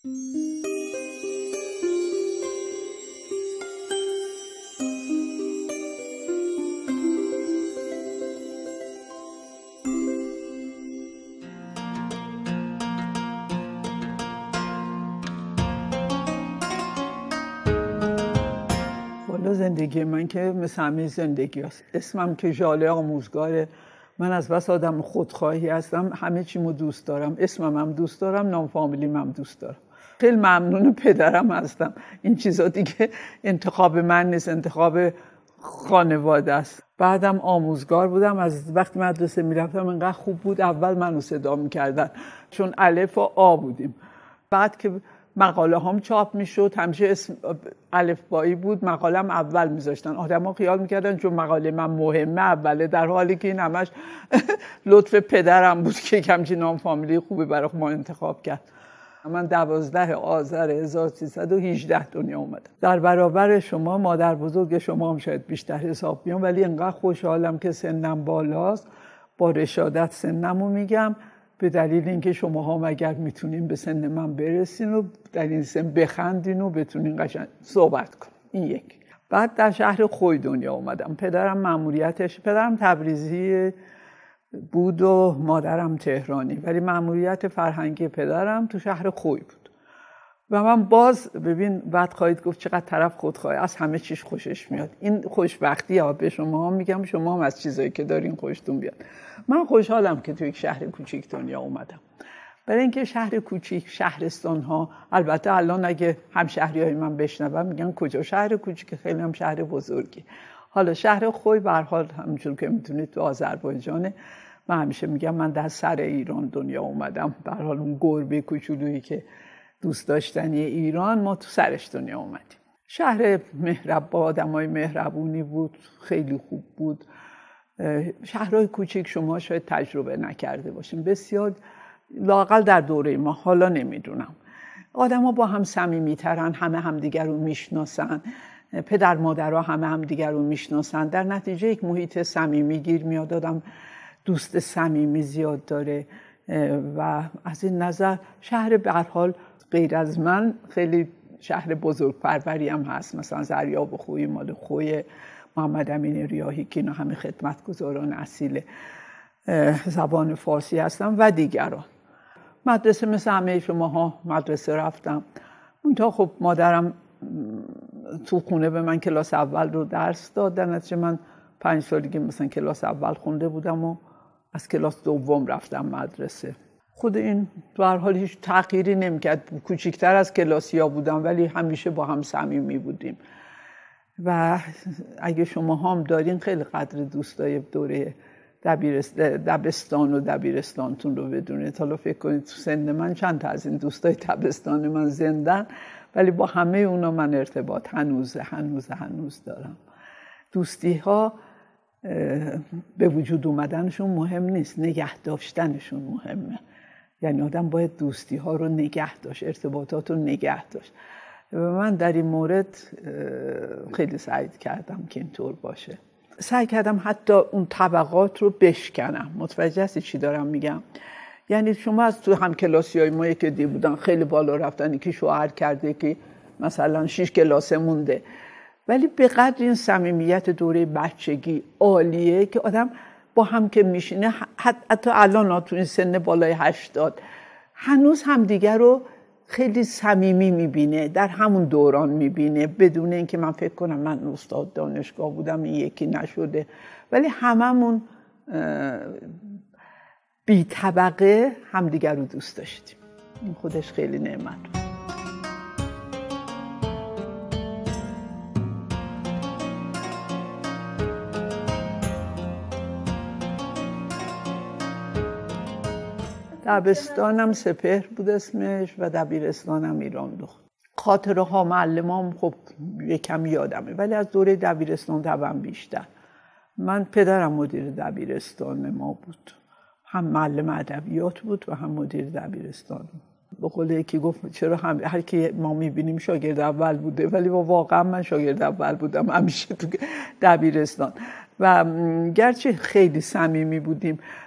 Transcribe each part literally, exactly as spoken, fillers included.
زندگی من که مثل همه زندگی هست. اسمم که ژاله آموزگاره. من از بس آدم خودخواهی هستم، همه چیمو دوست دارم، اسمم هم دوست دارم، نام فامیلیم هم دوست دارم. خیلی ممنون پدرم هستم. این چیزا دیگه انتخاب من نیست، انتخاب خانواده است. بعدم آموزگار بودم. از وقتی مدرسه میرفتم انقدر خوب بود، اول منو صدا میکردن چون الف و آ بودیم. بعد که مقاله هم چاپ میشد، همیشه اسم الفبایی بود، مقاله هم اول میذاشتن. آدم ها خیال میکردن چون مقاله من مهمه اوله، در حالی که این همش لطف پدرم بود که همچین نام فامیلی خوبی برای ما انتخاب کرد. من دوازده آذر هزار و سیصد و هجده دنیا اومدم. در برابر شما مادر بزرگ شما هم شاید بیشتر حساب بیام، ولی انقدر خوشحالم که سنم بالاست. با رشادت سنمو میگم، به دلیل اینکه شما هم اگر میتونین به سن من برسین و در این سن بخندین و بتونین قشنگ صحبت کنین. این یک. بعد در شهر خوی دنیا اومدم. پدرم مأموریتش، پدرم تبریزی بود و مادرم تهرانی، ولی مأموریت فرهنگی پدرم تو شهر خوی بود. و من باز ببین بعد خواهید گفت چقدر طرف خودخواه، از همه چیز خوشش میاد. این خوشبختی ها به شما هم میگم، شما هم از چیزایی که دارین خوشتون بیاد. من خوشحالم که تو یک شهر کوچیک دنیا اومدم. برای اینکه شهر کوچیک، شهرستان ها، البته الان اگه همشهری های من بشنون میگن کجا شهر کوچیک، خیلی هم شهر بزرگی. حالا شهر خوی به هر حال همونجور که میتونید تو آذربایجانه. من همیشه میگم من در سر ایران دنیا اومدم. به هر حال اون گربه کوچولویی که دوست داشتنی ایران، ما تو سرش دنیا اومدیم. شهر مهرب با آدمای مهربونی بود، خیلی خوب بود. شهرهای کوچیک شما شاید تجربه نکرده باشین، بسیار لااقل در دوره ما، حالا نمیدونم. آدم‌ها با هم صمیمی‌ترن، همه همدیگر رو میشناسن، پدر مادرها همه همدیگر رو میشناسن. در نتیجه یک محیط صمیمی گیر میاد، آدم دوست صمیمی زیاد داره. و از این نظر شهر به هر حال غیر از من خیلی شهر بزرگپروری هم هست. مثلا زریاب خوی مال خوی، محمد امین ریاحی که اینا همه خدمتگزاران اصیل زبان فارسی هستن و دیگران. مدرسه مثل همه شماها مدرسه رفتم. منتها خب مادرم تو خونه به من کلاس اول رو درس داد. در نتیجه من پنج سالگی مثلا کلاس اول خونده بودم و از کلاس دوم رفتم مدرسه. خود این به هر حال هیچ تغییری نمی‌کرد. کوچیک‌تر از کلاسیا بودم ولی همیشه با هم صمیمی بودیم. و اگه شما هم دارین خیلی قدر دوستای دوره دبستان و دبیرستانتون رو بدونید. حالا فکر کنید تو سن من چند تا از این دوستای دبستان من زندن، ولی با همه اونا من ارتباط هنوز هنوز هنوز دارم. دوستی ها به وجود اومدنشون مهم نیست، نگه داشتنشون مهمه. یعنی آدم باید دوستی ها رو نگه داشت، ارتباطات رو نگه داشت. و من در این مورد خیلی سعی کردم که اینطور باشه. سعی کردم حتی اون طبقات رو بشکنم. متوجه هستی چی دارم میگم؟ یعنی شما از تو هم کلاسی های ما که دی بودن خیلی بالا رفتن، که شوهر کرده، که مثلا شش کلاسه مونده، ولی به قدر این صمیمیت دوره بچگی عالیه که آدم با هم که میشینه، حتی الان تو این سن بالای هشتاد هنوز همدیگر رو خیلی صمیمی میبینه، در همون دوران میبینه، بدون اینکه من فکر کنم من استاد دانشگاه بودم این یکی نشده، ولی هممون بی طبقه همدیگر رو دوست داشتیم. این خودش خیلی نعمت بود. دبستانم سپهر بود اسمش و دبیرستانم ایرانلوخت. خاطره ها معلمام خب یکم یادمه، ولی از دوره دبیرستان طبعا بیشتر. من پدرم مدیر دبیرستان ما بود، هم معلم ادبیات بود و هم مدیر دبیرستان. به قول یکی گفت چرا هم هر کی ما میبینیم شاگرد اول بوده، ولی واقعا من شاگرد اول بودم همیشه تو دبیرستان. و گرچه خیلی صمیمی بودیم،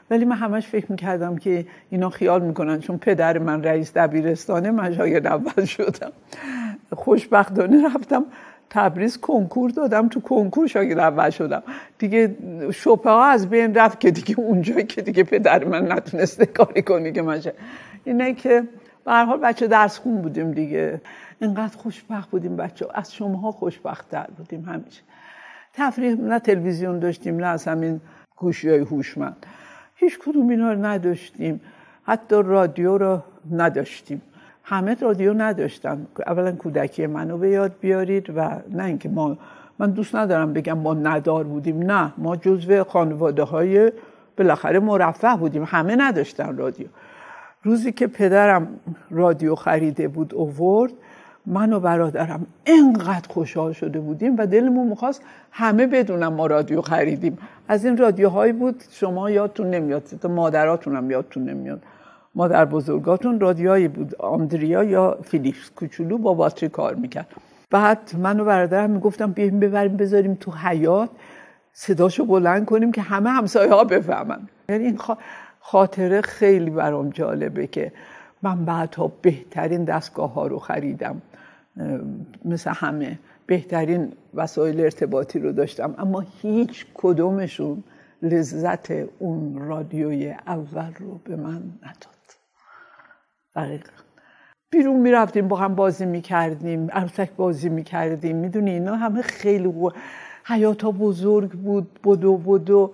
ولی من همش فکر میکردم که اینا خیال میکنن چون پدر من رئیس دبیرستانه من شاگرد اول شدم. خوشبختانه رفتم تبریز کنکور دادم، تو کنکور شاگرد اول شدم دیگه. شبهه ها از بین رفت که دیگه اونجایی که دیگه پدر من نتونسته کاری کنی که من. اینه که به هر حال بچه درس خون بودیم دیگه، اینقدر خوشبخت بودیم بچه، از شماها خوشبخت‌تر بودیم همیشه. تفریح نه تلویزیون داشتیم نه از همین گوشی‌های هوشمند، هیچ کدوم اینا رو نداشتیم. حتی رادیو رو نداشتیم، همه رادیو نداشتن. اولا کودکی منو به یاد بیارید و نه اینکه ما، من دوست ندارم بگم ما ندار بودیم، نه، ما جزو خانواده‌های بالاخره مرفه بودیم، همه نداشتن رادیو. روزی که پدرم رادیو خریده بود آورد، من و برادرم اینقدر خوشحال شده بودیم و دلمون می‌خواست همه بدونن ما رادیو خریدیم. از این رادیوهایی بود شما یادتون نمیاد، تا مادراتون هم یادتون نمیاد، مادر بزرگاتون رادیوهایی بود آندریا یا فیلیپس کوچولو با باتری کار میکرد. بعد من و برادرم میگفتم بیایم ببریم بذاریم تو حیاط صداشو بلند کنیم که همه همسایه‌ها بفهمن. یعنی این خاطره خیلی برام جالبه که من بعدها بهترین دستگاه ها رو خریدم، مثل همه بهترین وسایل ارتباطی رو داشتم، اما هیچ کدومشون لذت اون رادیوی اول رو به من نداد. دقیقا بیرون می رفتیم با هم بازی می کردیم، عروسک بازی می کردیم، میدونی اینا همه خیلی حیاتا بزرگ بود، بدو بدو،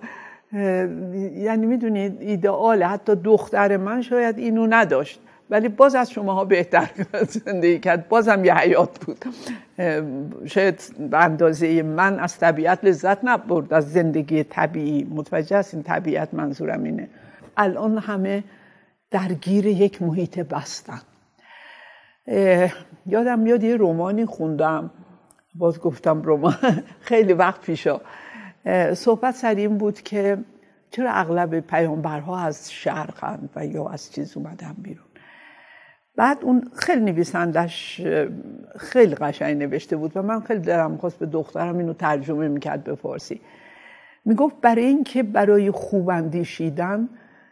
یعنی میدونید ایدئاله. حتی دختر من شاید اینو نداشت ولی باز از شماها بهتر زندگی کرد، بازم یه حیات بود. شاید به اندازه من از طبیعت لذت نبرد، از زندگی طبیعی. متوجه هستین طبیعت منظورم اینه. الان همه درگیر یک محیط بستن. یادم میاد یه رمانی خوندم، باز گفتم رمان خیلی وقت پیشا، صحبت سر این بود که چرا اغلب پیامبرها از شرقن و یا از چیز اومدن بیرون. بعد اون خیلی نویسندش خیلی قشنگ نوشته بود و من خیلی دلم خواست به دخترم اینو ترجمه میکرد به فارسی. میگفت برای این که برای خوب اندیشیدن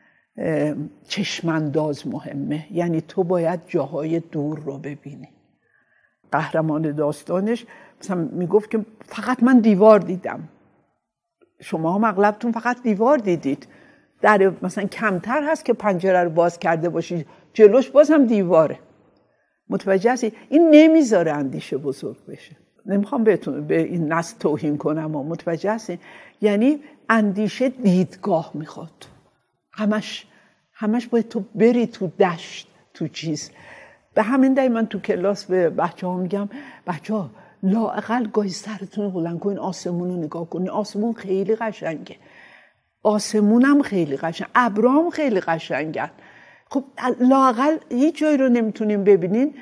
چشمانداز مهمه، یعنی تو باید جاهای دور رو ببینی. قهرمان داستانش مثلا میگفت که فقط من دیوار دیدم، شما هم اغلبتون فقط دیوار دیدید. در مثلا کمتر هست که پنجره رو باز کرده باشی، جلوش باز هم دیواره. متوجه هستی؟ این نمیذاره اندیشه بزرگ بشه. نمیخوام بهتون به این نسل توهین کنم، اما متوجه هستی؟ یعنی اندیشه دیدگاه میخواد. همش همش باید تو بری تو دشت، تو چیز. به همین دلیل من تو کلاس به بچه ها میگم بچه ها لااقل گاهی سرتون رو بلند کنین، آسمون رو نگاه کنین. آسمون خیلی قشنگه، آسمونم خیلی قشنگ، ابرام خیلی قشنگن. خب لااقل هیچ جایی رو نمیتونیم ببینین،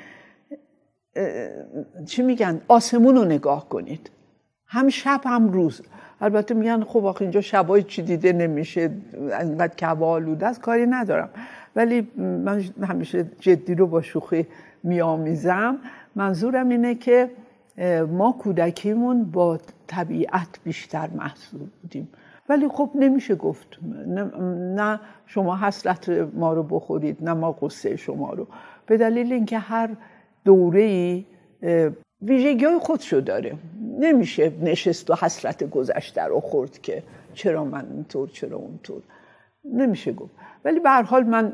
چی میگن، آسمون رو نگاه کنید، هم شب هم روز. البته میگن خب آخه اینجا شبای چی دیده نمیشه، انقدر کبالوده است، کاری ندارم. ولی من همیشه جدی رو با شوخی میامیزم. منظورم اینه که ما کودکیمون با طبیعت بیشتر محصول بودیم، ولی خب نمیشه گفت نه, نه شما حسرت ما رو بخورید نه ما قصه شما رو، به دلیل اینکه هر دوره‌ای ویژگی‌های خودشو داره. نمیشه نشست و حسرت گذشته رو خورد که چرا من اینطور چرا اونطور، نمیشه گفت. ولی به هر حال من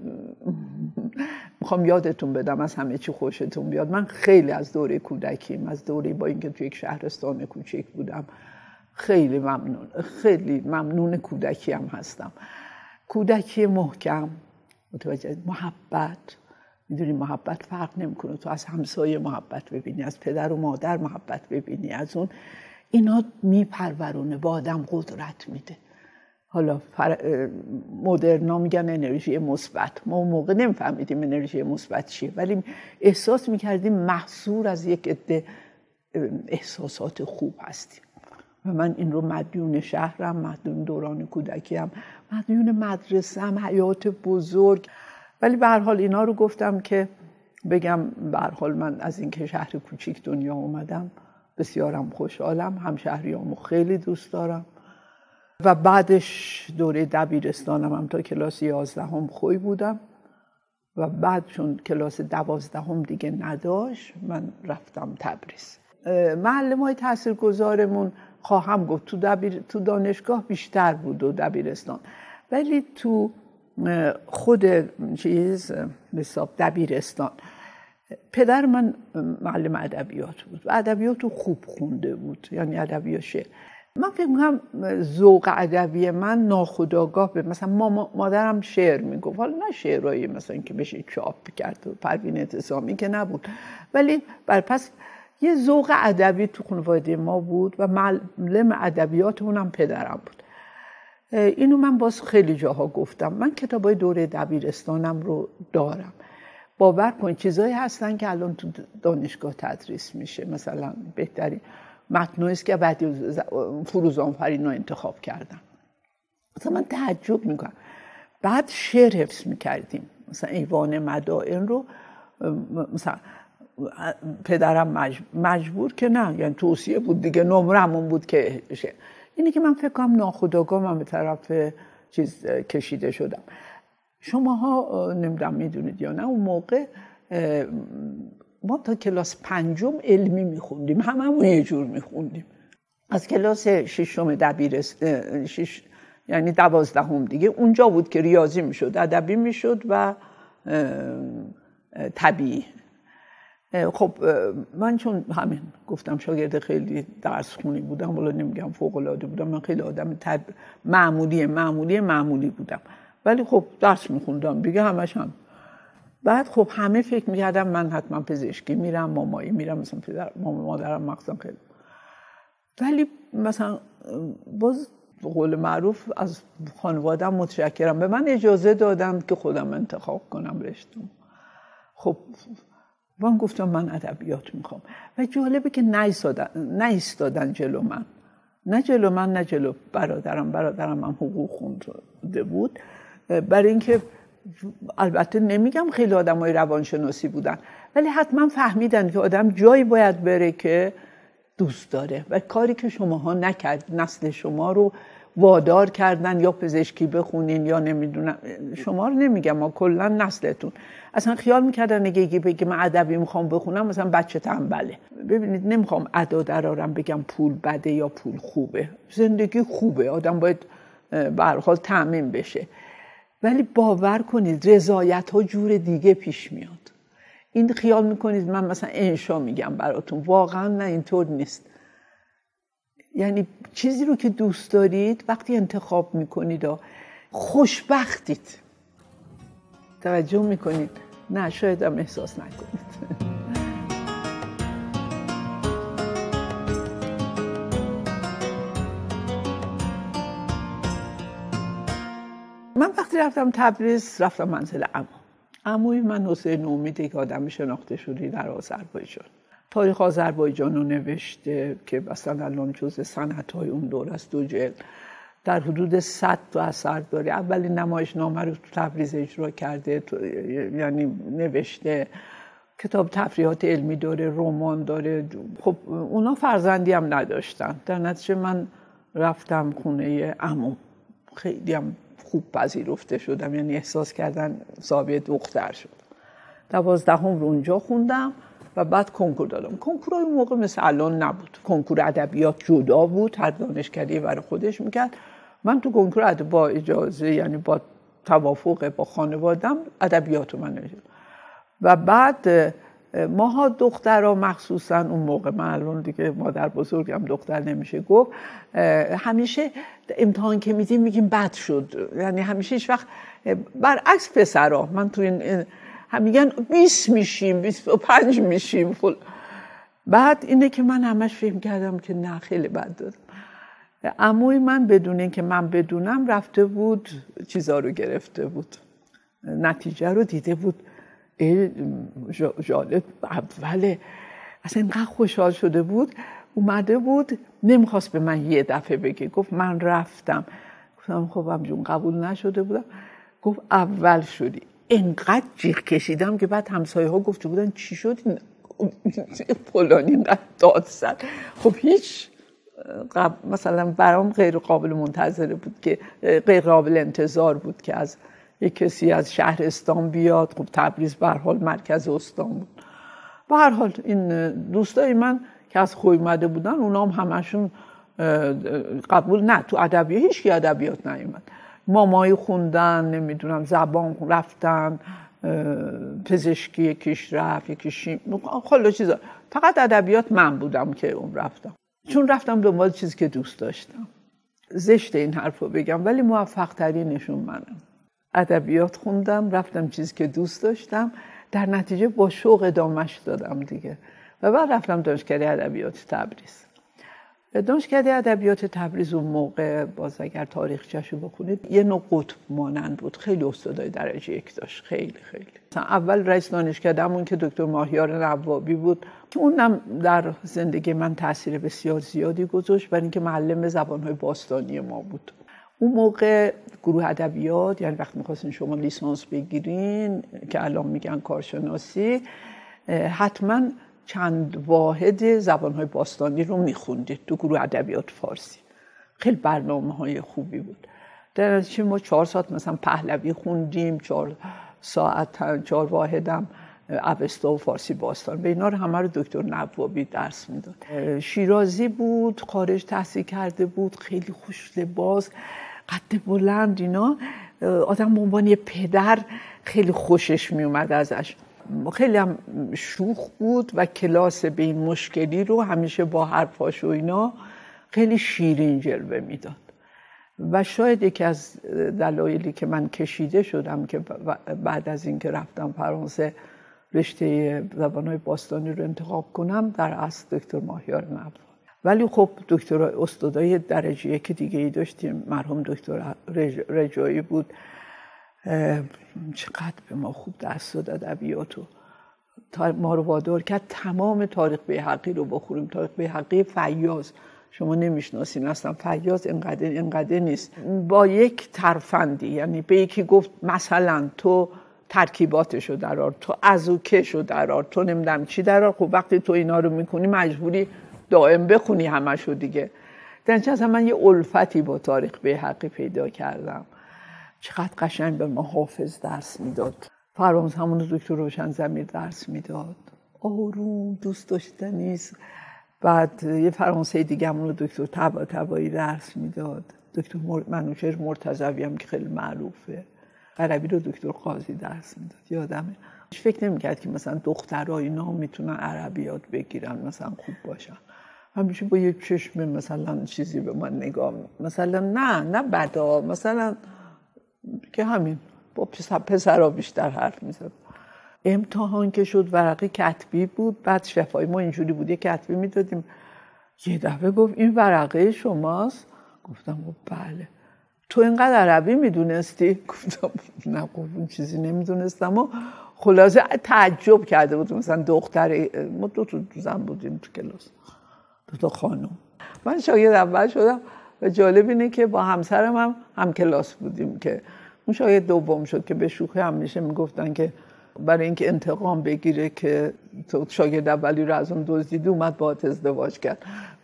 میخوام یادتون بدم از همه چی خوشتون بیاد. من خیلی از دوره کودکیم، از دوره با اینکه توی یک شهرستان کوچیک بودم، خیلی ممنون خیلی ممنون کودکیم هستم. کودکی محکم، متوجه، محبت. میدونی محبت فرق نمیکنه، تو از همسایه محبت ببینی، از پدر و مادر محبت ببینی، از اون اینا میپرورونه، با آدم قدرت میده. حالا فر... مدرنا میگن انرژی مثبت، ما اون موقع نمیفهمیدیم انرژی مثبت چیه، ولی احساس میکردیم محصور از یک عده احساسات خوب هستیم. و من این رو مدیون شهرم، مدیون دوران کودکیم، مدیون مدرسه‌ام، حیات بزرگ. ولی به هر حال اینا رو گفتم که بگم به هر حال من از این که شهر کوچیک دنیا اومدم بسیارم خوشحالم، همشهریامو خیلی دوست دارم و بعدش دوره دبیرستانم هم تا کلاس یازدهم خوی بودم و بعد چون کلاس دوازدهم دیگه نداشت من رفتم تبریز. معلم‌های تاثیرگذارمون خواهم گفت تو دبیر تو دانشگاه بیشتر بود و دبیرستان، ولی تو خود چیز حساب دبیرستان پدر من معلم ادبیات بود و ادبیات خوب خونده بود، یعنی ادبیات شعر. من فکر می‌کنم ذوق ادبی من ناخودآگاه به مثلا ما مادرم شعر میگفت، حالا نه شعرایی مثلا که بشه چاپ کرد و پروین اعتصامی که نبود، ولی بر پس یه ذوق ادبی تو خانواده ما بود و معلم ادبیاتمون هم پدرم بود. اینو من باز خیلی جاها گفتم. من کتابای دوره دبیرستانم رو دارم. باور کن چیزایی هستن که الان تو دانشگاه تدریس میشه، مثلا بهترین متنایی است که بعد فروز آفرین رو انتخاب کردم. مثلا من تعجب میکنم. بعد شعر حفظ میکردیم، مثلا ایوان مدائن رو مثلا پدرم مجبور که نه، یعنی توصیه بود دیگه، نمرمون بود که شعر. اینی که من فکر کنم ناخودآگاه من به طرف چیز کشیده شدم. شماها نمیدونم میدونید یا نه، اون موقع ما تا کلاس پنجم علمی میخوندیم، هممون یه جور میخوندیم. از کلاس ششم دبیرستان شش یعنی دوازدهم دیگه اونجا بود که ریاضی میشد، ادبی میشد و طبیعی. خب من چون همین گفتم شاگرد خیلی درس خونی بودم، ولی نمیگم فوق العاده بودم، من خیلی آدم طب... معمولی معمولی معمولی بودم، ولی خب درس میخوندم دیگه همش هم. بعد خب همه فکر میکردم من حتما پزشکی میرم، مامایی میرم، مثلا پدر مامان مادرم مقصدم خیلی. ولی مثلا باز قول معروف از خانواده‌ام متشکرم، به من اجازه دادن که خودم انتخاب کنم رشته‌ام. خب من گفتم من ادبیات میخوام و جالبه که نایستادن نایستادن جلو من، نه جلو من نه جلو برادرم. برادرم هم حقوق خونده بود، برای اینکه البته نمیگم خیلی آدمای روانشناسی بودن، ولی حتما فهمیدن که آدم جایی باید بره که دوست داره و کاری که شماها نکرد، نسل شما رو وادار کردن یا پزشکی بخونین یا نمیدونم، شما رو نمیگم، ما کلا نسلتون اصلا خیال میکردن اگه یکی بگه من ادبی میخوام بخونم مثلا بچه تنبله. ببینید نمیخوام ادا درارم بگم پول بده یا پول خوبه، زندگی خوبه، آدم باید به هر حال تأمین بشه، ولی باور کنید رضایت ها جور دیگه پیش میاد. این خیال میکنید من مثلا انشا میگم براتون، واقعا نه، اینطور نیست. یعنی چیزی رو که دوست دارید وقتی انتخاب میکنید خوشبختید. توجه میکنید؟ نه شاید هم احساس نکنید. من وقتی رفتم تبریز رفتم منزل عمو. عموی من حسین امیدی که آدم شناخته شدی در آذربایجان. تاریخ آذربایجان رو نوشته که مثلا الان جزء سنت‌های اون دور است، دو جلد، در حدود صد تا اثر داره. اولین نمایشنامه رو تو تبریز اجرا کرده، یعنی نوشته. کتاب تفریحات علمی داره، رمان داره. خب اونا فرزندی هم نداشتن. در نتیجه من رفتم خونه عموم، خیلی هم خوب پذیرفته شدم، یعنی احساس کردن صاحب دختر شد. دوازدهم رو اونجا خوندم و بعد کنکور دادم. کنکورای اون موقع مثل الان نبود. کنکور ادبیات جدا بود، هر دانشکده برای خودش میکرد. من تو کنکور ادب با اجازه، یعنی با توافق با خانوادم، ادبیات رو من نوشتم. و بعد ماها دخترها مخصوصا اون موقع، من الان دیگه مادر بزرگم دختر نمیشه گفت، همیشه امتحان که میدیم میگیم بد شد، یعنی همیشه هیچ وقت برعکس پسرها. من تو این هم میگن بیست میشیم، بیست و پنج میشیم فل. بعد اینه که من همش فکر کردم که نه خیلی بد دادم. عموی من بدون اینکه من بدونم رفته بود چیزا رو گرفته بود، نتیجه رو دیده بود. ژاله اوله اصلا اینقدر خوشحال شده بود، اومده بود نمیخواست به من یه دفعه بگه، گفت من رفتم. گفتم خب همجون قبول نشده بودم. گفت اول شدی. اینقدر جیغ کشیدم که بعد همسایه ها گفته بودن چی شد این فلانی اینقدر داد زد. خب هیچ مثلا برام غیر قابل منتظره بود که غیر قابل انتظار بود که از یک کسی از شهرستان بیاد. خب تبریز به هر حال مرکز استان بود. به هر حال این دوستای من که از خوی اومده بودن اونا هم همشون قبول نه، تو ادبیات هیچ کی ادبیات نیومد. مامایی خوندن، نمیدونم زبان رفتن، پزشکی یکیش رفت، یکیش شیم، خیلی چیزا. فقط ادبیات من بودم که اون رفتم، چون رفتم دنبال چیزی که دوست داشتم. زشت این حرفو بگم ولی موفق ترینشون منم. ادبیات خوندم، رفتم چیزی که دوست داشتم، در نتیجه با شوق ادامهش دادم دیگه. و بعد رفتم دانشکده ادبیات تبریز. دانشکده ادبیات تبریز اون موقع، باز اگر تاریخچه‌شو بخونید، یه نوع قطب مانند بود. خیلی استادای درجه یک داشت، خیلی خیلی. مثلا اول رئیس دانشکدهمون که دکتر ماهیار نوابی بود که اونم در زندگی من تاثیر بسیار زیادی گذاشت، برای اینکه معلم زبان‌های باستانی ما بود. اون موقع گروه ادبیات، یعنی وقتی می‌خواستین شما لیسانس بگیرین که الان میگن کارشناسی، حتما چند واحد زبان‌های باستانی رو می‌خوندید تو گروه ادبیات فارسی. خیلی برنامه‌های خوبی بود. در نتیجه ما چهار ساعت مثلا پهلوی خوندیم، چهار ساعت چهار واحدم اوستا و فارسی باستان. به اینا رو همه رو دکتر نوابی درس میداد. شیرازی بود، خارج تحصیل کرده بود، خیلی خوش لباس، قد بلند. اینا آدم به عنوان یه پدر خیلی خوشش میومد ازش. خیلی هم شوخ بود و کلاس به این مشکلی رو همیشه با حرفاش و اینا خیلی شیرین جلوه میداد. و شاید یکی از دلایلی که من کشیده شدم که بعد از اینکه رفتم فرانسه رشته زبان‌های باستانی رو انتخاب کنم، در اصل دکتر ماهیار نوابی. ولی خب دکتر استادای درجه یک دیگه ای داشتیم. مرحوم دکتر رجایی بود، چقدر به ما خوب درس داد ادبیاتو. ما رو وادار کرد تمام تاریخ بیهقی رو بخوریم. تاریخ بیهقی فیاض، شما نمیشناسین اصلا، فیاض اینقدر اینقدر نیست. با یک ترفندی، یعنی به یکی گفت مثلا تو ترکیباتشو درار، تو ازوکشو درار، تو نمیدونم چی درار. خب وقتی تو اینا رو میکنی مجبوری دائم بخونی همشو دیگه. در نتیجه من یه الفتی با تاریخ بیهقی پیدا کردم. چقدر قشنگ به ما حافظ درس میداد. فرانس همون دکتر روشن ضمیر درس میداد، آروم، دوست داشتنی است. بعد یه فرانسه دیگه همون دکتر طباطبایی درس میداد. دکتر منوچهر مرتضوی هم که خیلی معروفه. عربی رو دکتر قاضی درس میداد. یادمه هیچ فکر نمیکرد که مثلا دخترها اینا میتونن عربیات بگیرن مثلا خوب باشن. همیشه با یک چشم مثلا چیزی به من نگاه، مثلا نه نه بدا، مثلا که همین با پسرها بیشتر حرف میزد. امتحان که شد ورقی کتبی بود. بعد شفای ما اینجوری بود، یه کتبی میدادیم. یه دفعه گفت این ورقه شماست؟ گفتم بله. تو اینقدر عربی میدونستی؟ گفتم نه قربون چیزی نمیدونستم. و خلاصه تعجب کرده بود. مثلا دختر ما دو تا زن بودیم تو کلاس، دو تا خانم. من شاگرد اول شدم و جالب اینه که با همسرم هم هم کلاس بودیم که اون شاگرد دوم شد که به شوخی همیشه میگفتن که برای اینکه انتقام بگیره که تو شاگرد اولی رو از اون دزدیدی اومد باهات ازدواج کرد.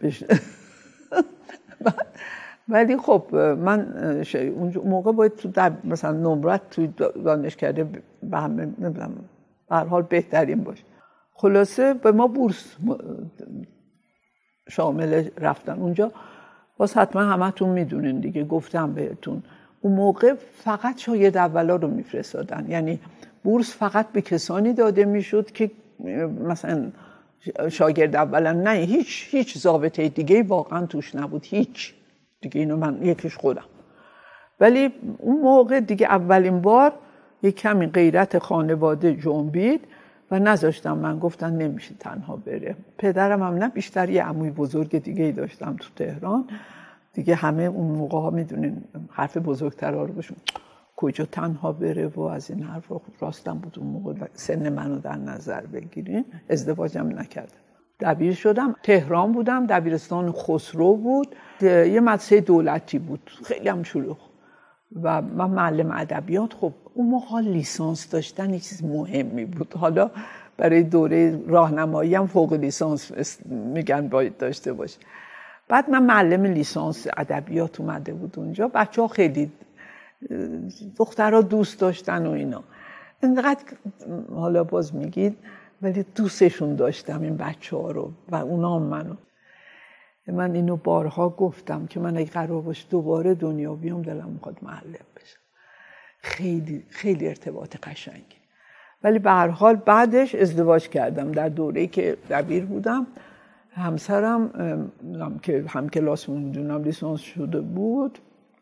ولی خب من اون موقع باید تو در مثلا نمرت توی دانشکده به همه نمیدونم به هر حال بهترین باشه. خلاصه به ما بورس شامل رفتن اونجا. باز حتما همتون میدونین دیگه، گفتم بهتون اون موقع فقط شاگرد اولا رو میفرستادن. یعنی بورس فقط به کسانی داده میشد که مثلا شاگرد اولا، نه هیچ هیچ ضابطه دیگه واقعا توش نبود، هیچ دیگه. اینو من یکیش خودم. ولی اون موقع دیگه اولین بار یک کمی غیرت خانواده جنبید و نذاشتم. من گفتن نمیشه تنها بره. پدرم هم نه، بیشتر یه عموی بزرگ دیگه ای داشتم تو تهران دیگه. همه اون موقع ها میدونین حرف بزرگترها رو بشون کجا تنها بره و از این حرفا. خب راستم بود اون موقع سن منو در نظر بگیرین. ازدواجم نکردم. دبیر شدم. تهران بودم، دبیرستان خسرو بود، یه مدرسه دولتی بود، خیلی هم شلوغ. و من معلم ادبیات. خب اون موقع لیسانس داشتن یه چیز مهمی بود. حالا برای دوره راهنمایی هم فوق لیسانس میگن باید داشته باشه. بعد من معلم لیسانس ادبیات اومده بود اونجا. بچه ها خیلی دخترها دوست داشتن و اینا. اینقدر حالا باز میگید ولی دوستشون داشتم این بچه ها رو و اونا منو. من اینو بارها گفتم که من اگه قرار باشه دوباره دنیا بیام دلم میخواد معلم بشم. خیلی خیلی ارتباط قشنگی. ولی به هر حال بعدش ازدواج کردم. در دوره‌ای که دبیر بودم همسرم هم که هم کلاسمون میدونم لیسانس شده بود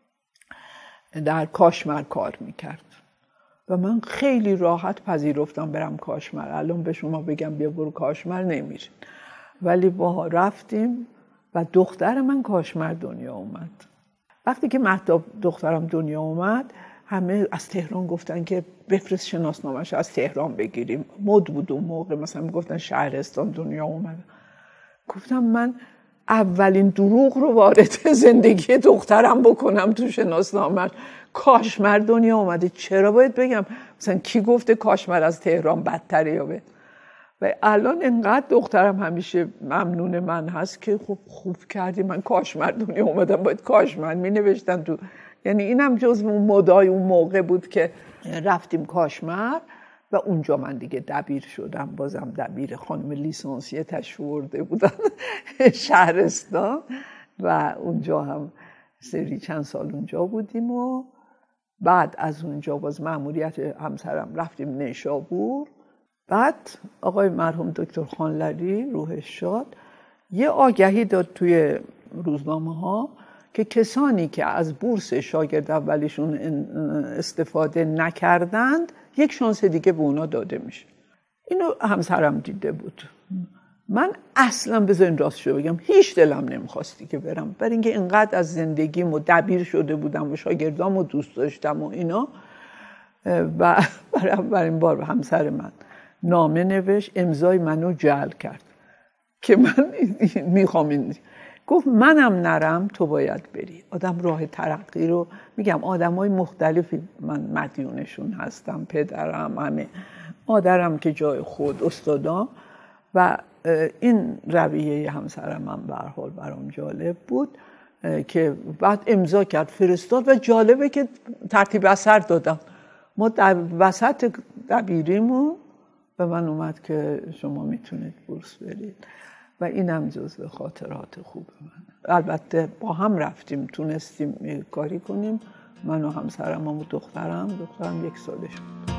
در کاشمر کار میکرد و من خیلی راحت پذیرفتم برم کاشمر. الان به شما بگم بیا برو کاشمر نمیرین، ولی با رفتیم و دختر من کاشمر دنیا اومد. وقتی که مهتاب دخترم دنیا اومد همه از تهران گفتن که بفرست شناسنامه‌اش از تهران بگیریم. مد بود اون موقع، مثلا میگفتن شهرستان دنیا اومد. گفتم من اولین دروغ رو وارد زندگی دخترم بکنم تو شناسنامه‌اش. کاشمر دنیا اومده، چرا باید بگم؟ مثلا کی گفته کاشمر از تهران بدتره یا به؟ و الان انقدر دخترم همیشه ممنون من هست که خب خوب کردی من کاشمر دنیا اومدم، باید کاشمر می نوشتن تو. یعنی اینم جز اون مدای اون موقع بود که رفتیم کاشمر و اونجا من دیگه دبیر شدم. بازم دبیر خانم لیسانسیه تشورده بودن شهرستان و اونجا هم سری چند سال اونجا بودیم و بعد از اونجا باز مأموریت همسرم رفتیم نیشابور. بعد آقای مرحوم دکتر خانلری روحش شاد یه آگهی داد توی روزنامه ها که کسانی که از بورس شاگرد اولیشون استفاده نکردند یک شانس دیگه به اونا داده میشه. اینو همسرم دیده بود. من اصلا بذارین راست شو بگم هیچ دلم نمیخواستی که برم، برای اینکه اینقدر از زندگیم و دبیر شده بودم و شاگردام و دوست داشتم و اینا. و برای اولین بار همسر من نامه نوشت، امضای منو جعل کرد که من میخوام این. گفت منم نرم تو باید بری. آدم راه ترقی رو میگم آدمای مختلفی من مدیونشون هستم، پدرم، همه مادرم که جای خود، استادام و این رویه همسرم هم به هر حال برام جالب بود که بعد امضا کرد فرستاد و جالبه که ترتیب اثر دادم. ما در وسط دبیریمون به من اومد که شما میتونید بورس برید و اینم جزو خاطرات خوب من. البته با هم رفتیم تونستیم کاری کنیم، من و همسرم و دخترم دخترم یک سالش بود.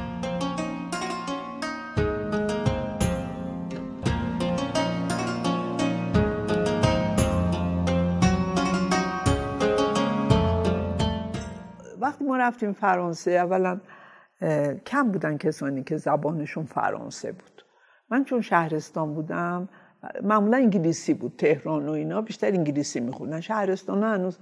وقتی ما رفتیم فرانسه اولا کم بودن کسانی که زبانشون فرانسه بود. من چون شهرستان بودم معمولا انگلیسی بود، تهران و اینا بیشتر انگلیسی میخوندن، شهرستان هنوز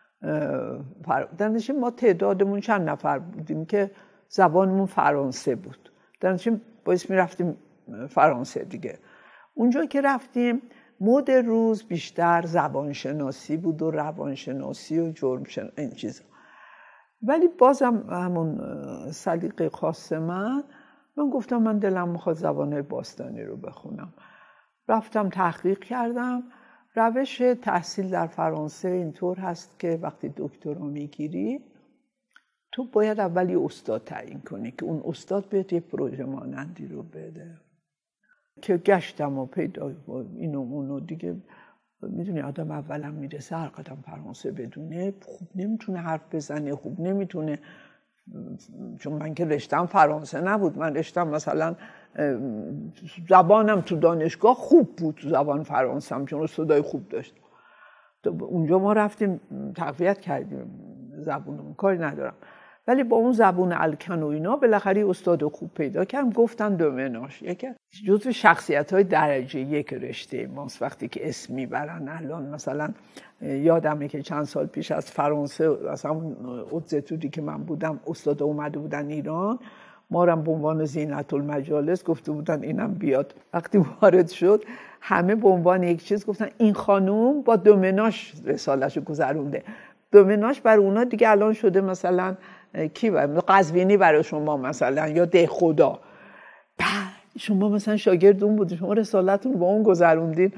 درنشین ما تعدادمون چند نفر بودیم که زبانمون فرانسه بود، درنشین باعث میرفتیم فرانسه دیگه. اونجا که رفتیم مد روز بیشتر زبانشناسی بود و روانشناسی و جرم شناسی این چیزا. ولی بازم همون سلیقه خاص من من گفتم من دلم میخواد زبانهای باستانی رو بخونم. رفتم تحقیق کردم. روش تحصیل در فرانسه اینطور هست که وقتی دکترا میگیری تو باید اولی استاد تعیین کنی که اون استاد بهت یه پروژه مانندی رو بده. که گشتم و پیدا اینو اونو دیگه. میدونی آدم اولم میرسه هر قدم فرانسه بدونه خوب نمیتونه حرف بزنه، خوب نمیتونه، چون من که رشتم فرانسه نبود. من رشتم مثلا زبانم تو دانشگاه خوب بود، زبان فرانسم چون استادای خوب داشت. اونجا ما رفتیم تقویت کردیم زبونمون، کاری ندارم. ولی با اون زبون الکن و اینا بالاخره استاد خوب پیدا کردم. گفتن دومناش یکی جزو شخصیت‌های درجه یک رشته ماست وقتی که اسم میبرن. الان مثلا یادمه که چند سال پیش از فرانسه اصلا اوتزتودی که من بودم استاد اومده بودن ایران، ما رو به عنوان زینت المجالس گفته بودن اینم بیاد. وقتی وارد شد همه به عنوان یک چیز گفتن این خانوم با دومناش رساله‌شو گذرونده. دومناش برای اونا دیگه الان شده مثلا کی برای قزوینی برای شما مثلا یا ده خدا. شما مثلا شاگرد اون بودید، شما رسالتون با اون گذروندین.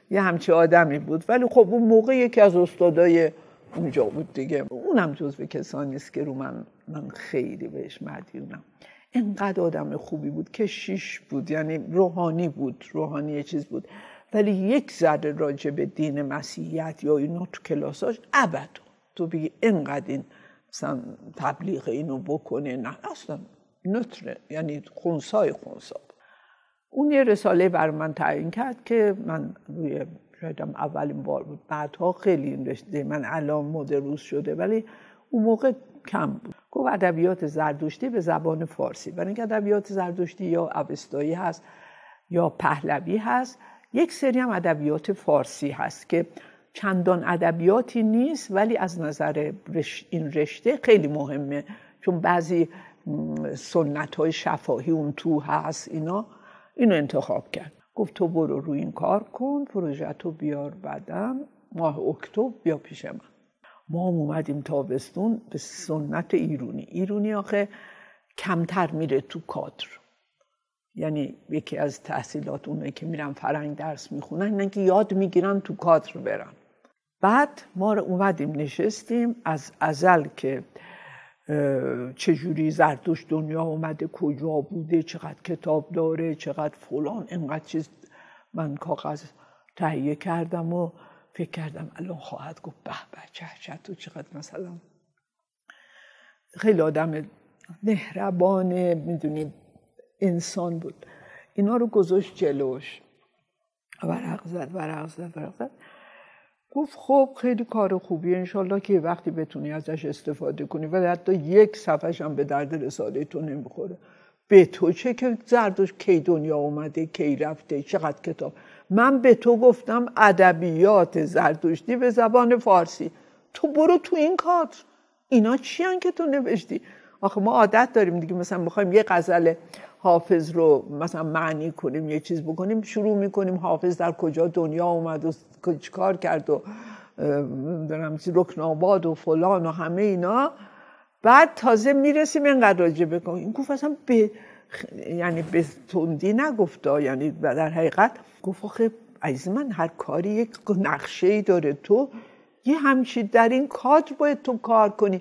یه همچی آدمی بود. ولی خب اون موقع یکی از استادای اونجا بود دیگه. اونم جزو کسانی است که رو من من خیلی بهش مدیونم. اینقدر آدم خوبی بود که شیش بود، یعنی روحانی بود، روحانی یه چیز بود، ولی یک ذره راجع به دین مسیحیت یا اینا تو کلاساش ابدا تو بگی اینقدر این مثلا تبلیغ اینو بکنه، نه اصلا نطره، یعنی خونسای خونسا. اون یه رساله بر من تعیین کرد که من روی شایدم اولین بار بود، بعدها خیلی این رشته من الان مدروس شده ولی اون موقع کم بود. گفت ادبیات زردشتی به زبان فارسی. برای اینکه ادبیات زردشتی یا اوستایی هست یا پهلوی هست، یک سری هم ادبیات فارسی هست که چندان ادبیاتی نیست ولی از نظر رش... این رشته خیلی مهمه، چون بعضی سنت‌های شفاهی اون تو هست. اینا اینو انتخاب کرد. گفت تو برو روی این کار کن، پروژه تو بیار، بعدم ماه اکتبر بیا پیش من. ما هم اومدیم تابستون به سنت ایرانی. ایرانی آخه کمتر میره تو کادر، یعنی یکی از تحصیلات اونه که میرن فرنگ درس میخونن، اینه که یاد میگیرن تو کادر برن. بعد ما رو اومدیم نشستیم از ازل که چجوری زرتشت دنیا اومده، کجا بوده، چقدر کتاب داره، چقدر فلان، اینقدر چیز. من کاغذ تهیه کردم و فکر کردم الان خواهد گفت به به چه چه تو چقدر مثلا خیلی آدم مهربانه، میدونید انسان بود. اینا رو گذاشت جلوش، ورق زد ورق زد ورق زد گفت خب خیلی کار خوبیه، انشالله که وقتی بتونی ازش استفاده کنی، ولی حتی یک صفحش هم به درد رساله تو نمیخوره. به تو چه که زردشت کی دنیا اومده، کی رفته، چقدر کتاب. من به تو گفتم ادبیات زردشتی به زبان فارسی، تو برو تو این کار. اینا چی هن که تو نوشتی؟ آخه ما عادت داریم دیگه، مثلا میخوایم یه غزل حافظ رو مثلا معنی کنیم، یه چیز بکنیم، شروع میکنیم حافظ در کجا دنیا اومد و چیکار کرد و دارم رکن آباد و فلان و همه اینا. بعد تازه میرسیم اینقدر راجع بکنیم. این گفت اصلا به یعنی به تندی نگفتا، یعنی در حقیقت گفت آخه عزیز من هر کاری یک نقشه‌ای داره، تو یه همچی در این کادر باید تو کار کنی.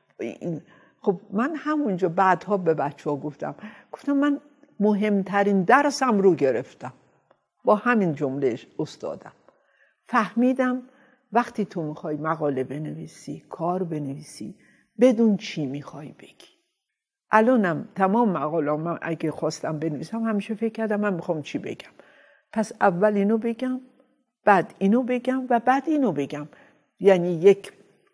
خب من همونجا بعدها به بچه ها گفتم گفتم من مهمترین درسم رو گرفتم با همین جمله استادم. فهمیدم وقتی تو میخوای مقاله بنویسی، کار بنویسی، بدون چی میخوای بگی. الانم تمام مقاله من اگه خواستم بنویسم همیشه فکر کردم من میخوام چی بگم، پس اول اینو بگم، بعد اینو بگم و بعد اینو بگم. یعنی یک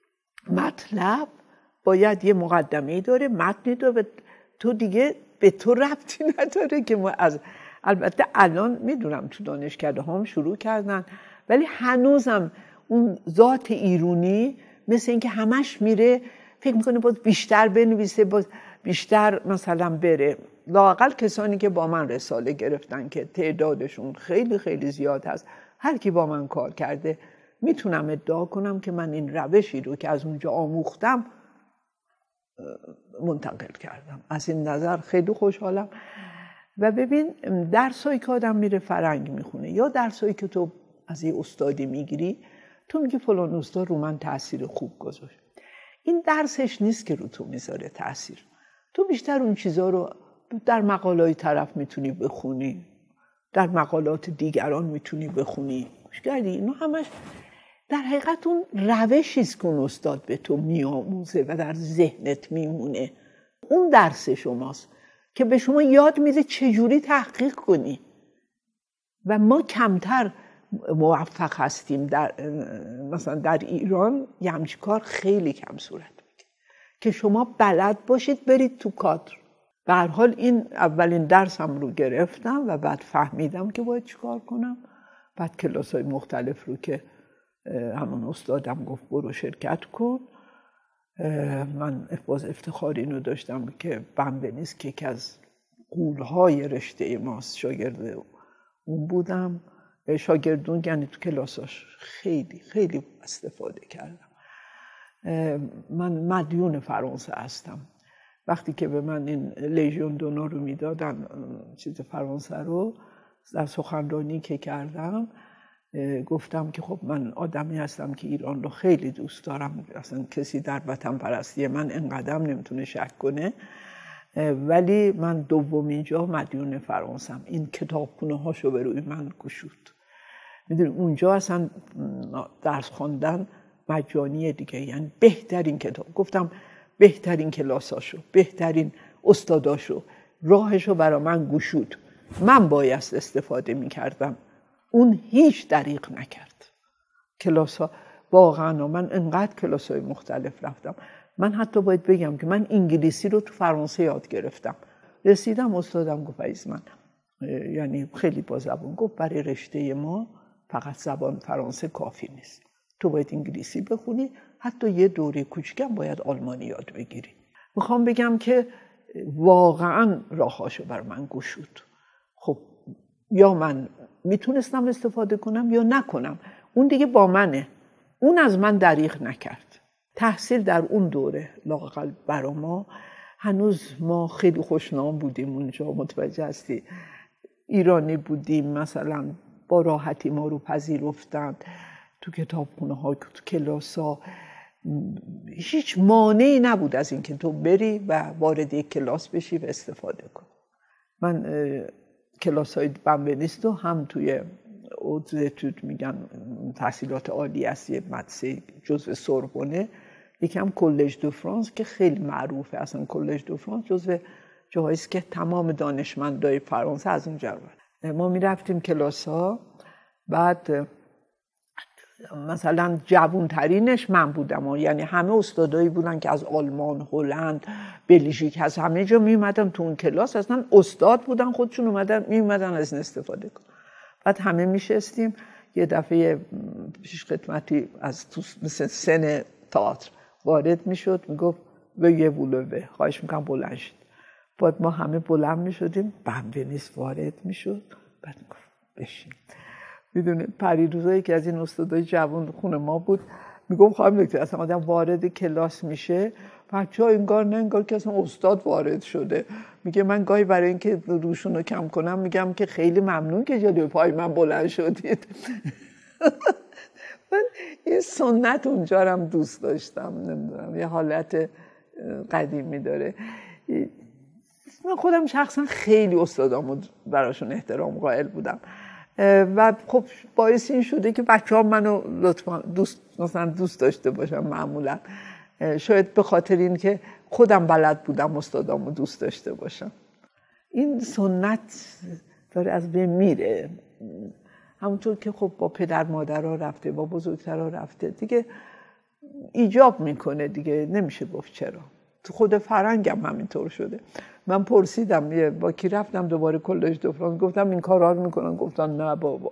مطلب باید یه مقدمه‌ای داره، متنی داره، تو دیگه به تو ربطی نداره که ما از البته الان میدونم تو دانشکده هم شروع کردن، ولی هنوزم اون ذات ایرانی مثل اینکه همش میره فکر میکنه باز بیشتر بنویسه، باز بیشتر مثلا بره. لااقل کسانی که با من رساله گرفتن که تعدادشون خیلی خیلی زیاد هست، هر کی با من کار کرده میتونم ادعا کنم که من این روشی رو که از اونجا آموختم منتقل کردم. از این نظر خیلی خوشحالم. و ببین درسایی که آدم میره فرنگ میخونه یا درسایی که تو از یه استادی میگیری، تو میگی فلان استاد رو من تأثیر خوب گذاشت. این درسش نیست که رو تو میذاره تأثیر. تو بیشتر اون چیزا رو در مقالای طرف میتونی بخونی، در مقالات دیگران میتونی بخونی. گوشگردی اینو همش در حقیقت اون روشیست که اون استاد به تو میآموزه و در ذهنت میمونه. اون درس شماست که به شما یاد میده چجوری تحقیق کنی. و ما کمتر موفق هستیم در مثلا در ایران یه همچین کار خیلی کم صورت میگیره که شما بلد باشید برید تو کادر. به هر حال این اولین درسم رو گرفتم و بعد فهمیدم که باید چیکار کنم. بعد کلاس‌های مختلف رو که همون استادم گفت برو شرکت کن، من باز افتخار اینو داشتم که بنده نیست که یکی از غول‌های رشته ماست، شاگرد اون بودم. شاگردون یعنی تو کلاساش خیلی خیلی استفاده کردم. من مدیون فرانسه هستم. وقتی که به من این لیژیون دونور رو میدادن، چیز فرانسه رو در سخنرانی که کردم، گفتم که خب من آدمی هستم که ایران رو خیلی دوست دارم، اصلا کسی در وطن پرستی من اینقدر نمیتونه شک کنه، ولی من دومین جا مدیون فرانسم. این کتابخونه هاشو به روی من گشود. میدونی اونجا اصلا درس خواندن مجانیه دیگه، یعنی بهترین کتاب، گفتم بهترین کلاساشو، بهترین استاداشو، راهشو برای من گشود. من بایست استفاده میکردم، اون هیچ دریغ نکرد. کلاس ها واقعا، من انقدر کلاس های مختلف رفتم. من حتی باید بگم که من انگلیسی رو تو فرانسه یاد گرفتم. رسیدم استادم گفت عزیز من، یعنی خیلی با زبان گفت برای رشته ما فقط زبان فرانسه کافی نیست، تو باید انگلیسی بخونی، حتی یه دوره کوچیکم باید آلمانی یاد بگیری. میخوام بگم که واقعا راهاشو بر من گشود. خب یا من میتونستم استفاده کنم یا نکنم، اون دیگه با منه. اون از من دریغ نکرد. تحصیل در اون دوره لااقل برا ما، هنوز ما خیلی خوشنام بودیم اونجا، متوجه هستی، ایرانی بودیم، مثلا با راحتی ما رو پذیرفتند تو کتابخونه ها، تو کلاس ها، هیچ مانعی نبود از اینکه تو بری و وارد یک کلاس بشی و استفاده کن. من کلاس های بنبنیست رو هم توی اوتزتود میگن تحصیلات عالی است، یه مدرسه جزو سوربونه، یکی هم کلژ دو فرانس که خیلی معروفه. اصلا کلژ دو فرانس جزو جاهایی است که تمام دانشمندای فرانسه از اونجا رو. ما میرفتیم کلاس ها، بعد مثلا جوانترینش من بودم، یعنی همه استادایی بودن که از آلمان، هلند، بلژیک، از همه جا می اومدن تو اون کلاس، اصلا استاد بودن، خودشون اومدن می اومدن از این استفاده کن. بعد همه میشستیم، یه دفعه پیش خدمتی از تو مثل سن تئاتر وارد میشد، میگفت و یه بولوه، خواهش میکنم بلند شد. بعد ما همه بلند میشدیم، بنبنیست وارد میشد، بعد میگفت بشین. میدونه پریروزایی که از این استادای جوان خونه ما بود، میگم خواهم دکتر اصلا آدم وارد کلاس میشه، بچه‌ها انگار نه انگار که اصلا استاد وارد شده. میگه من گاهی برای اینکه روشون رو کم کنم میگم که خیلی ممنون که جلوی پای من بلند شدید. من این سنت اونجا هم دوست داشتم، نمیدونم یه حالت قدیمی داره. من خودم شخصا خیلی استادامو براشون احترام قائل بودم و خب باعث این شده که بچه‌ها منو لطفا دوست مثلا دوست داشته باشم. معمولا شاید به خاطر این که خودم بلد بودم استادامو دوست داشته باشم. این سنت داره از بین میره، همونطور که خب با پدر مادرها رفته، با بزرگترها رفته، دیگه ایجاب میکنه دیگه، نمیشه گفت چرا. تو خود فرهنگم همینطور شده. من پرسیدم با کی رفتم دوباره کلژ دو فرانس، گفتم این کارا رو میکنن، گفتن نه بابا.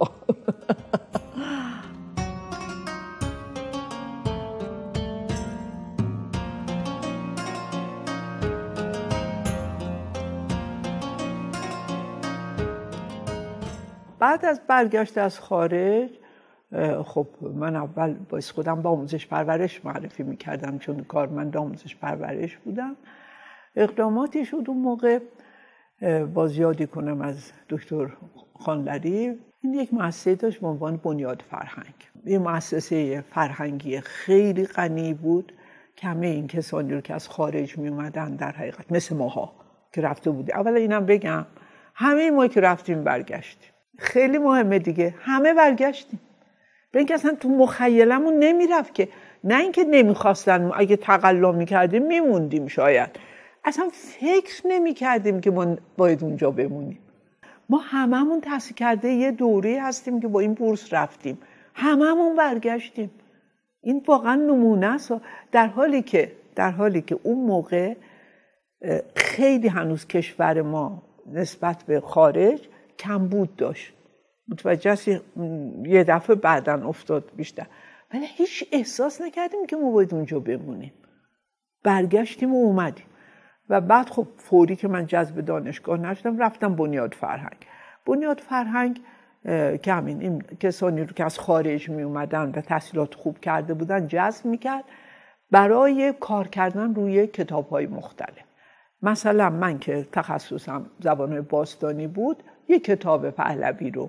بعد از برگشت از خارج، خب من اول باعث خودم با آموزش پرورش معرفی میکردم، چون کارمند آموزش پرورش بودم. اقداماتی شد اون موقع، باز یادی کنم از دکتر خانلری. این یک مؤسسه داشت به عنوان بنیاد فرهنگ، یه مؤسسه فرهنگی خیلی غنی بود که همه این کسانی رو که از خارج می اومدن در حقیقت مثل ماها که رفته بودیم. اولا اینم بگم همه ما که رفتیم برگشتیم، خیلی مهمه دیگه، همه برگشتیم. به اینکه اصلا تو مخیلمون نمیرفت که، نه اینکه نمیخواستن، اگه تقلا میکردیم میموندیم، شاید اصلا فکر نمیکردیم که ما باید اونجا بمونیم. ما هممون تحصیل کرده یه دوره هستیم که با این بورس رفتیم، هممون برگشتیم. این واقعا نمونه است، در حالی که در حالی که اون موقع خیلی هنوز کشور ما نسبت به خارج کمبود داشت. متوجه هستی؟ یه دفعه بعداً افتاد بیشتر، ولی هیچ احساس نکردیم که ما باید اونجا بمونیم. برگشتیم و اومدیم. و بعد خب فوری که من جذب دانشگاه نشدم، رفتم بنیاد فرهنگ. بنیاد فرهنگ که همین این کسانی رو که از خارج می اومدن و تحصیلات خوب کرده بودن جذب میکرد برای کار کردن روی کتاب‌های مختلف. مثلا من که تخصصم زبان‌های باستانی بود، یک کتاب پهلوی رو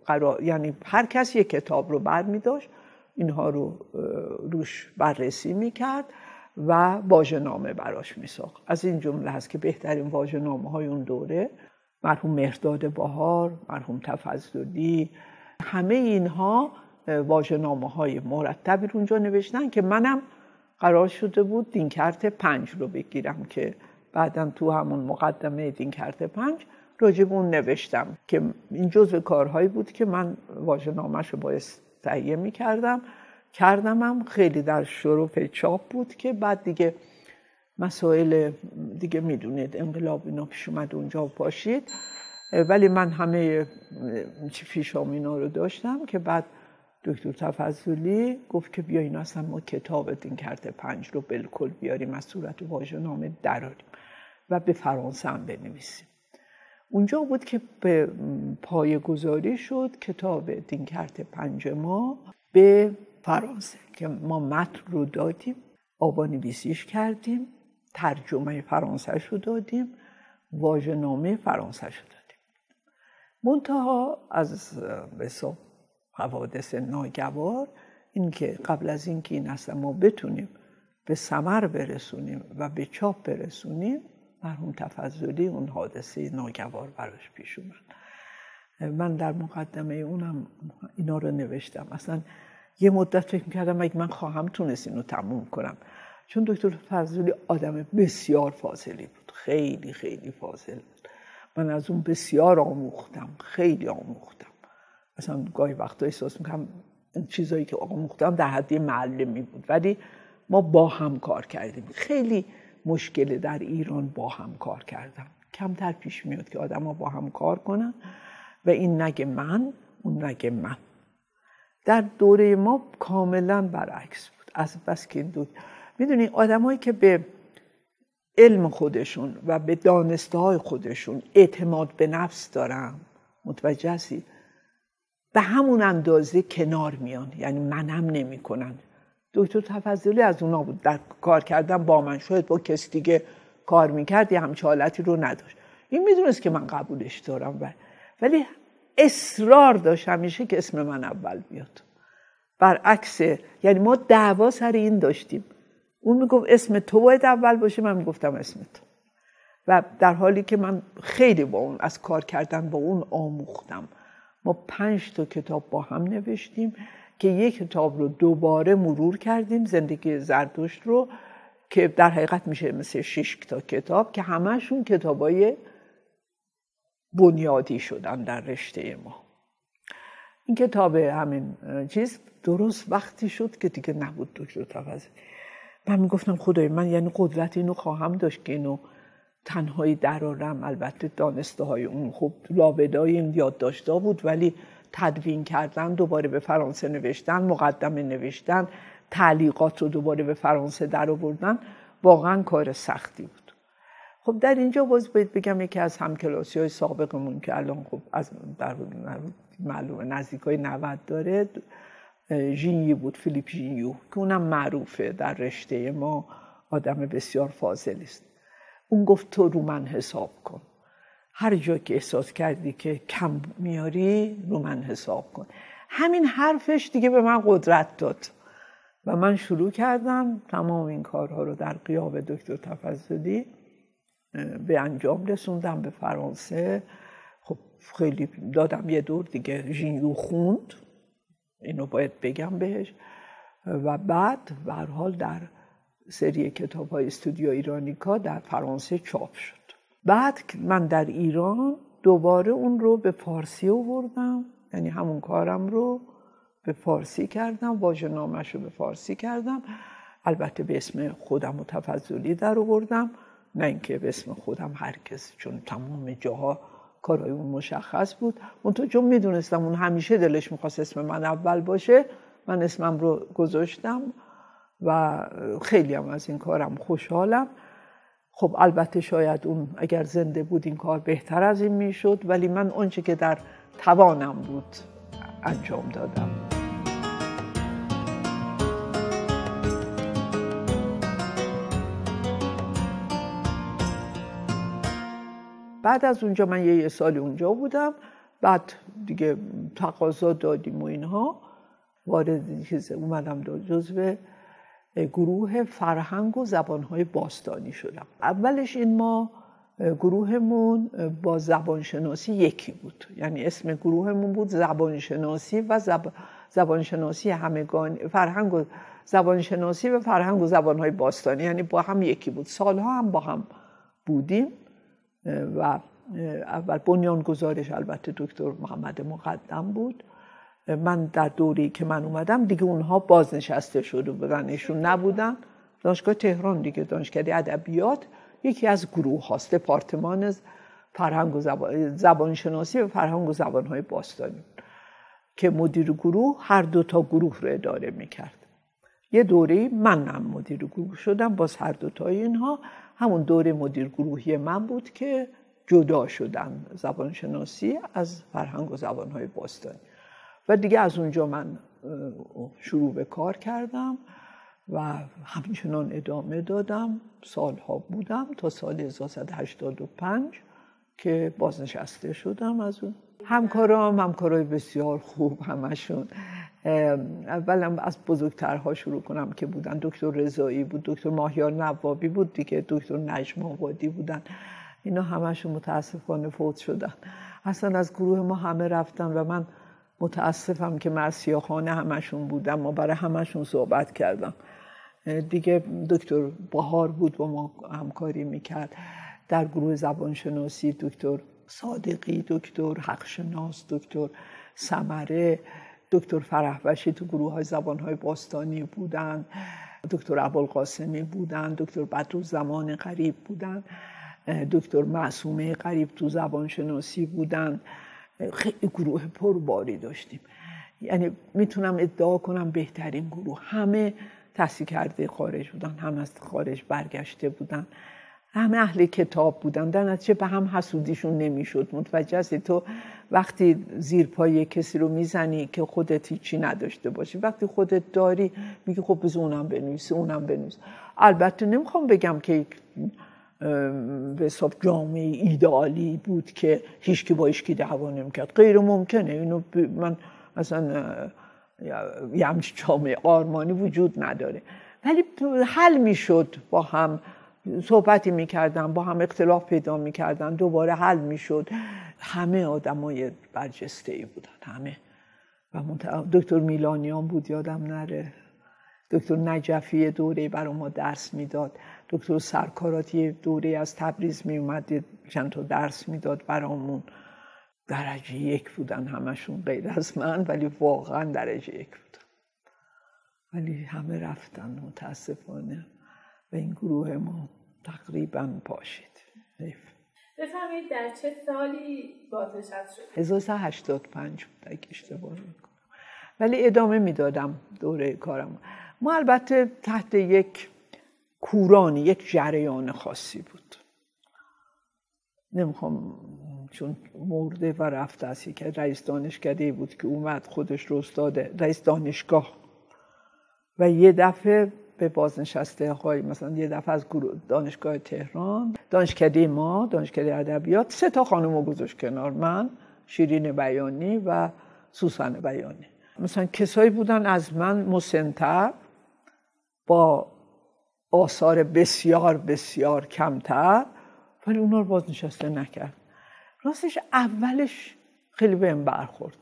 قرار، یعنی هر کس یک کتاب رو برمی داشت، اینها رو روش بررسی میکرد و واژه‌نامه براش میساخت. از این جمله هست که بهترین واژه‌نامه های اون دوره مرحوم مهرداد بهار، مرحوم تفضلی، همه اینها واژه‌نامه های مرتبی رو اونجا نوشتن که منم قرار شده بود دینکرت پنج رو بگیرم که بعداً تو همون مقدمه دینکرت پنج راجع به اون نوشتم که این جزو کارهایی بود که من واژه‌نامه‌اش رو باید تهیه می‌کردم. کردمم، خیلی در شرف چاپ بود که بعد دیگه مسائل دیگه میدونید انقلاب اینا پیش اومد اونجا پاشید، ولی من همه چی پیشام اینا رو داشتم که بعد دکتر تفضلی گفت که بیا این اصلا ما کتاب دینکرت پنج رو بالکل بیاریم از صورت واژه‌نامه دراریم و به فرانسه هم بنویسیم. اونجا بود که به پایه‌گذاری شد کتاب دینکرت پنج ما به فرانسه که ما متن رو دادیم، آبانویسیش کردیم، ترجمه فرانسه‌اش رو دادیم، واژه‌نامه فرانسه‌اش رو دادیم. منتها از حساب حوادث ناگوار این که قبل از این که این اصلا ما بتونیم به ثمر برسونیم و به چاپ برسونیم، مرحوم تفضلی اون حادثه ناگوار براش پیش اومد. من در مقدمه اونم اینا رو نوشتم. اصلا یه مدت فکر می‌کردم اگه من خواهم تونست اینو تموم کنم، چون دکتر تفضلی آدم بسیار فاضلی بود، خیلی خیلی فاضل بود. من از اون بسیار آموختم، خیلی آموختم. مثلا گاهی وقتا احساس می‌کنم این چیزایی که آموختم در حد معلمی بود، ولی ما با هم کار کردیم. خیلی مشکل در ایران با هم کار کردم، کمتر پیش میاد که آدم ها با هم کار کنن و این نگه من، اون نگه من. در دوره ما کاملا برعکس بود. از بس که دو میدونی آدمایی که به علم خودشون و به دانسته های خودشون اعتماد به نفس دارن، متوجه هستی، به همون اندازه کنار میان، یعنی منم نمی کنن. دکتر تفضلی از اونا بود. در کار کردن با من، شاید با کسی دیگه کار میکرد یه همچه حالتی رو نداشت. این میدونست که من قبولش دارم، ولی اصرار داشت همیشه که اسم من اول بیاد. برعکس، یعنی ما دعوا سر این داشتیم. اون میگفت اسم تو باید اول باشه، من میگفتم اسم تو. و در حالی که من خیلی با اون از کار کردن با اون آموختم. ما پنج تا کتاب با هم نوشتیم که یک کتاب رو دوباره مرور کردیم، زندگی زردشت رو، که در حقیقت میشه مثل شش تا کتاب که همه‌شون کتابای بنیادی شدن در رشته ما. این کتاب همین چیز درست وقتی شد که دیگه نبود دکتر تفضلی. من میگفتم خدای من، یعنی قدرت اینو خواهم داشت که اینو تنهایی درارم. البته دانسته های اون خب لابدای این یادداشت‌ها بود، ولی تدوین کردن، دوباره به فرانسه نوشتن، مقدمه نوشتن، تعلیقات رو دوباره به فرانسه در آوردن، واقعا کار سختی بود. خب در اینجا باز باید بگم یکی از همکلاسی‌های سابقمون که الان خب از در معلومه نزدیکای نود داره، ژینیو بود، فیلیپ ژینیو، که اونم معروفه در رشته ما، آدم بسیار فاضلی است. اون گفت تو رو من حساب کن، هر جا که احساس کردی که کم میاری رو من حساب کن. همین حرفش دیگه به من قدرت داد و من شروع کردم تمام این کارها رو در غیاب دکتر تفضلی به انجام رسوندم به فرانسه. خب خیلی دادم یه دور دیگه، ژینیو خوند، اینو باید بگم بهش، و بعد به هر حال در سری کتاب‌های استودیو ایرانیکا در فرانسه چاپ شد. بعد من در ایران دوباره اون رو به فارسی آوردم، یعنی همون کارم رو به فارسی کردم، واژه‌نامه‌اش رو به فارسی کردم، البته به اسم خودم و تفضلی در آوردم، نه اینکه به اسم خودم هرگز، چون تمام جاها کارهای اون مشخص بود. منتها چون میدونستم اون همیشه دلش میخواست اسم من اول باشه، من اسمم رو گذاشتم و خیلی هم از این کارم خوشحالم. خب البته شاید اون اگر زنده بود این کار بهتر از این میشد، ولی من آنچه که در توانم بود انجام دادم. بعد از اونجا من یه, یه سال اونجا بودم بعد دیگه تقاضا دادیم و اینها، وارد چیز اومدم دو جزو گروه فرهنگ و زبانهای باستانی شدم. اولش این ما گروهمون با زبانشناسی یکی بود، یعنی اسم گروهمون بود زبانشناسی و زب... زبانشناسی همگانی، فرهنگ و زبانشناسی و فرهنگ و زبانهای باستانی، یعنی با هم یکی بود. سالها هم با هم بودیم و اول بنیانگذارش البته دکتر محمد مقدم بود. من در دوره‌ای که من اومدم دیگه اونها بازنشسته شده بودن، ایشون نبودن. دانشگاه تهران دیگه، دانشکده ادبیات، یکی از گروه هاست، دپارتمان فرهنگ و زبان زبانشناسی و فرهنگ و زبانهای باستانی که مدیر گروه هر دو تا گروه رو اداره میکرد. یه دوره‌ای منم مدیر گروه شدم، باز هر دو تا اینها همون دوره مدیر گروهی من بود که جدا شدن زبانشناسی از فرهنگ و زبانهای باستانی. و دیگه از اونجا من شروع به کار کردم و همچنان ادامه دادم. سالها بودم تا سال هزار و سیصد و هشتاد و پنج که بازنشسته شدم از اون. همکارام همکارای بسیار خوب همشون. اولم از بزرگترها شروع کنم که بودن. دکتر رضایی بود، دکتر ماهیار نوابی بود دیگه، دکتر نجم آبادی بودن. اینا همشون متاسفانه فوت شدن. اصلا از گروه ما همه رفتن و من متاسفم که مرثیه‌خوانه همشون بودم. ما برای همشون صحبت کردم دیگه. دکتر بهار بود با ما همکاری میکرد در گروه زبانشناسی، دکتر صادقی، دکتر حقشناس، دکتر ثمره، دکتر فرحوشی تو گروه های زبانهای باستانی بودن، دکتر ابوالقاسمی بودن، دکتر بدرالزمان غریب بودن، دکتر معصومه غریب تو زبانشناسی بودن. خیلی گروه پرباری داشتیم، یعنی میتونم ادعا کنم بهترین گروه. همه تحصیل کرده خارج بودن، هم از خارج برگشته بودن، همه اهل کتاب بودن. در نتیجه به هم حسودیشون نمیشد. متوجه هستی تو وقتی زیر پای کسی رو میزنی که خودت هیچی نداشته باشی، وقتی خودت داری میگی خب بذار اونم بنویسه اونم بنویسه. البته نمیخوام بگم که به حساب جامعه ایدئالی بود که هیچ کی با هیچ کی دعوا نمی‌کرد. غیر ممکنه. اینو من اصلا یه همچین جامعه آرمانی وجود نداره، ولی حل میشد. با هم صحبتی میکردن، با هم اختلاف پیدا میکردن، دوباره حل میشد. همه آدمای برجسته‌ای بودن همه. و دکتر میلانیان بود یادم نره، دکتر نجفی دوره برای ما درس میداد، دکتر سرکاراتی دوره از تبریز می اومد چند تا درس میداد برامون. درجه یک بودن همشون غیر از من، ولی واقعا درجه یک بودن. ولی همه رفتن متاسفانه و این گروه ما تقریبا پاشید. حیف. بفرمایید در چه سالی بازنشسته شد؟ هزار و سیصد و هشتاد و پنج بود اگه اشتباه نکنم، ولی ادامه میدادم دوره کارم. ما البته تحت یک کورانی، یک جریان خاصی بود. نمیخوام چون مرده و رفته است که رئیس دانشکده بود که اومد خودش رو استاد رئیس دانشگاه و یه دفعه به بازنشسته های مثلا یه دفعه از دانشگاه تهران، دانشکده ما، دانشکده ادبیات، سه تا خانم رو گذاشت کنار، من، شیرین بیانی و سوسن بیانی. مثلا کسایی بودن از من مسن‌تر با آثار بسیار بسیار کمتر، ولی اونا رو بازنشسته نکرد. راستش اولش خیلی بهم برخورد،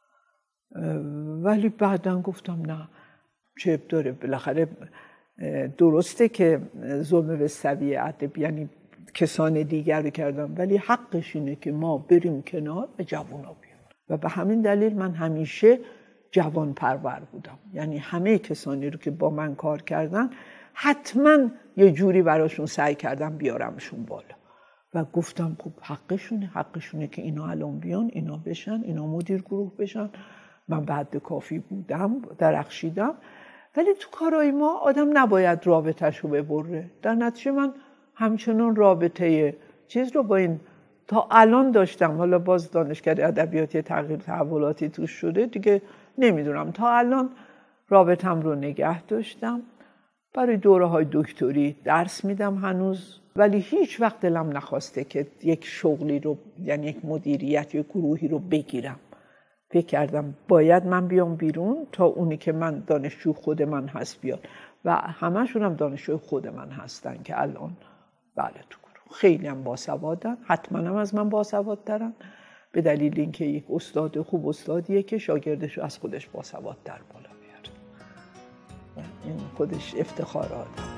ولی بعداً گفتم نه، چه اب داره، بالاخره درسته که ظلم وستوی ادب یعنی کسان دیگر رو کردم، ولی حقش اینه که ما بریم کنار و جوونا بیان. و به همین دلیل من همیشه جوان پرور بودم، یعنی همه کسانی رو که با من کار کردن حتما یه جوری براشون سعی کردم بیارمشون بالا و گفتم خب حقشونه، حقشونه که اینا الان بیان، اینا بشن، اینا مدیر گروه بشن. من به حد کافی بودم، درخشیدم، ولی تو کارهای ما آدم نباید رابطه‌ش رو ببره. در نتیجه من همچنان رابطه چیز رو با این تا الان داشتم. حالا باز دانشکده ادبیاتی تغییر تحولاتی توش شده دیگه، نمیدونم، تا الان رابطم رو نگه داشتم برای دوره های دکتری درس میدم هنوز، ولی هیچ وقت دلم نخواسته که یک شغلی رو، یعنی یک مدیریت یا گروهی رو بگیرم. فکر کردم باید من بیام بیرون تا اونی که من دانشجو خود من هست بیاد و همشون هم دانشجو خود من هستن که الان بله تو گروه خیلی هم باسوادن، حتما هم از من باسوادترن، به دلیل اینکه یک استاد خوب استادیه که شاگردش رو از خودش باسوادتر بالا میاره. این خودش افتخار آدم.